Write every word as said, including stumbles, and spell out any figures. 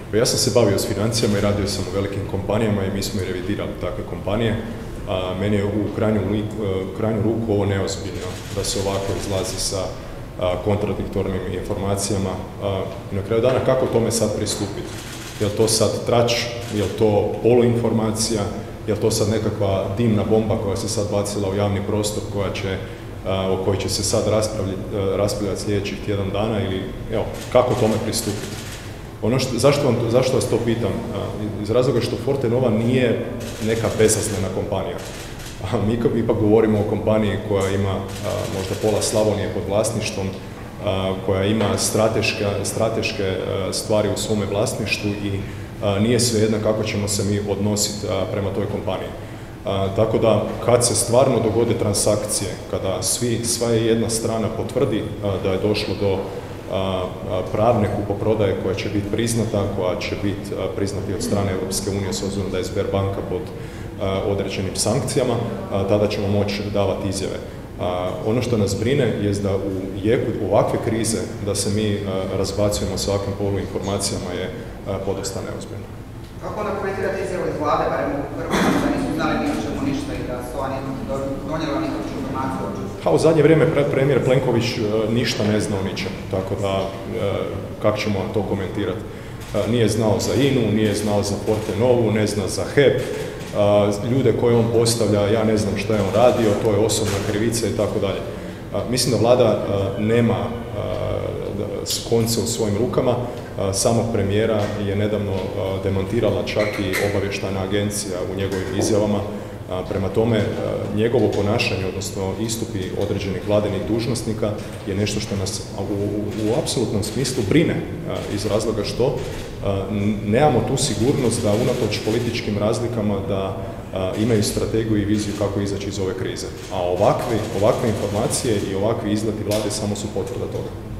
Pa ja sam se bavio s financijama i radio sam u velikim kompanijama i mi smo i revidirali takve kompanije. A, meni je u krajnju, u krajnju ruku ovo neozbiljno da se ovako izlazi sa a, kontradiktornim informacijama. A, na kraju dana kako tome sad pristupiti? Je li to sad trač, je li to poluinformacija, je li to sad nekakva dimna bomba koja se sad bacila u javni prostor koja će, a, o kojoj će se sad raspravljati, raspravljati sljedećih tjedan dana ili evo, kako tome pristupiti? Ono što, zašto, vam, zašto vas to pitam? Iz razloga što Fortenova nije neka bezaslena kompanija. Mi ipak govorimo o kompaniji koja ima a, možda pola Slavonije pod vlasništvom, a, koja ima strateške, strateške a, stvari u svome vlasništvu i a, nije svejedno kako ćemo se mi odnositi a, prema toj kompaniji. A, tako da kad se stvarno dogode transakcije, kada svi, sva jedna strana potvrdi a, da je došlo do pravne kupoprodaje koja će biti priznata, koja će biti priznati od strane Europske unije s obzirom da je Sberbanka pod određenim sankcijama, tada ćemo moći davati izjave. Ono što nas brine je da u jeku ovakve krize da se mi razbacujemo s ovakvim poluinformacijama je podosta neozbiljno. Kako onda komentirate izjavu iz vlade, barem u Hrvatskoj, da nisu znali ni o čemu ništa i da su oni donijeli nikakvu informaciju? Pa u zadnje vrijeme premijer Plenković ništa ne zna o ničemu, tako da kako ćemo to komentirati? Nije znao za I N U, nije znao za Fortenovu, ne zna za H E P, ljude koje on postavlja, ja ne znam što je on radio, to je osobna krivica i tako dalje. Mislim da vlada nema konce u svojim rukama, samog premijera je nedavno demantirala čak i obavještajna agencija u njegovim izjavama. Prema tome, njegovo ponašanje, odnosno istupi određenih vladinih dužnosnika je nešto što nas u, u, u apsolutnom smislu brine iz razloga što nemamo tu sigurnost da unatoč političkim razlikama da imaju strategiju i viziju kako izaći iz ove krize. A ovakve, ovakve informacije i ovakvi izleti vlade samo su potvrda toga.